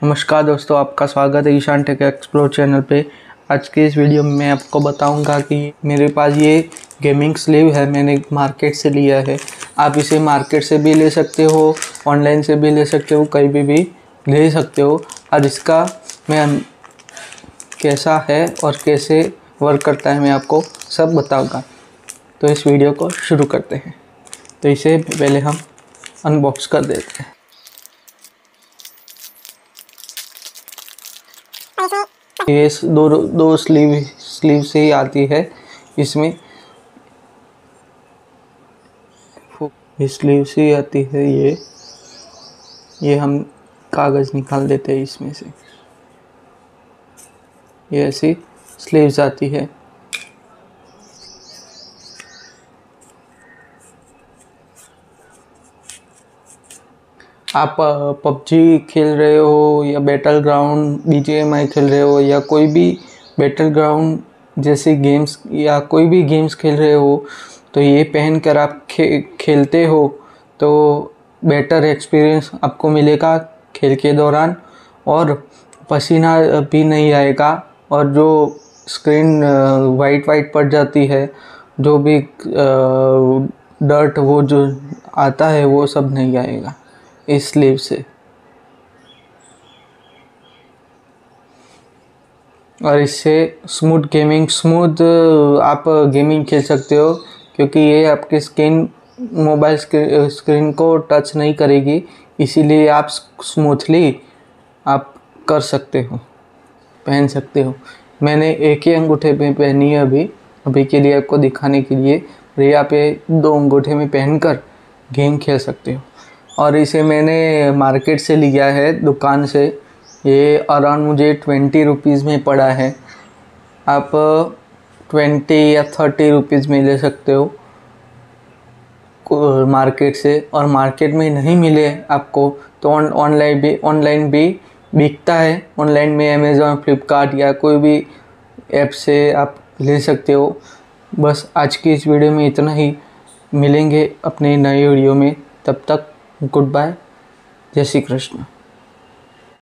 नमस्कार दोस्तों, आपका स्वागत है ईशान टेक एक्सप्लोर चैनल पे। आज के इस वीडियो में मैं आपको बताऊंगा कि मेरे पास ये गेमिंग स्लीव है, मैंने मार्केट से लिया है। आप इसे मार्केट से भी ले सकते हो, ऑनलाइन से भी ले सकते हो, कहीं भी ले सकते हो। और इसका मैं कैसा है और कैसे वर्क करता है मैं आपको सब बताऊँगा। तो इस वीडियो को शुरू करते हैं। तो इसे पहले हम अनबॉक्स कर देते हैं। ये दो स्लीव से ही आती है। इसमें स्लीव से ही आती है। ये हम कागज़ निकाल देते हैं इसमें से। ये ऐसी स्लीव्स आती है। आप पबजी खेल रहे हो या बैटल ग्राउंड BGMI खेल रहे हो या कोई भी बैटल ग्राउंड जैसे गेम्स या कोई भी गेम्स खेल रहे हो, तो ये पहन कर आप खेलते हो तो बेटर एक्सपीरियंस आपको मिलेगा खेल के दौरान, और पसीना भी नहीं आएगा, और जो स्क्रीन वाइट पड़ जाती है, जो भी डर्ट वो जो आता है वो सब नहीं आएगा इस स्लीव से। और इससे स्मूथ आप गेमिंग खेल सकते हो, क्योंकि ये आपके मोबाइल स्क्रीन को टच नहीं करेगी, इसीलिए आप स्मूथली आप कर सकते हो, पहन सकते हो। मैंने एक ही अंगूठे पे पहनी है अभी के लिए आपको दिखाने के लिए। और आप ये 2 अंगूठे में पहनकर गेम खेल सकते हो। और इसे मैंने मार्केट से लिया है, दुकान से। ये अराउंड मुझे 20 रुपीज़ में पड़ा है। आप 20 या 30 रुपीज़ में ले सकते हो मार्केट से। और मार्केट में नहीं मिले आपको तो ऑनलाइन भी बिकता है। ऑनलाइन में अमेज़ॉन, फ्लिपकार्ट या कोई भी ऐप से आप ले सकते हो। बस आज की इस वीडियो में इतना ही। मिलेंगे अपने नए वीडियो में, तब तक गुड बाय, जय श्री कृष्ण।